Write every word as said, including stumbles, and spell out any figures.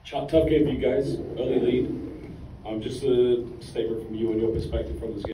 Tough game for you guys, early lead. Um, just a statement from you and your perspective from this game.